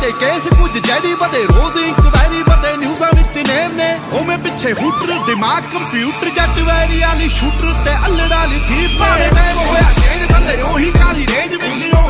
ते केस कुछ जैरी बदे रोज इंक्वायरी बदे न्यूज़ां विच नेम ने ओवें पिछे हूटर दिमाग कंप्यूटर जट वैरी आली शूटर ते अल्लड़ आली थी पाने टाइम होया चेंज थल्ले ओही काली रेंज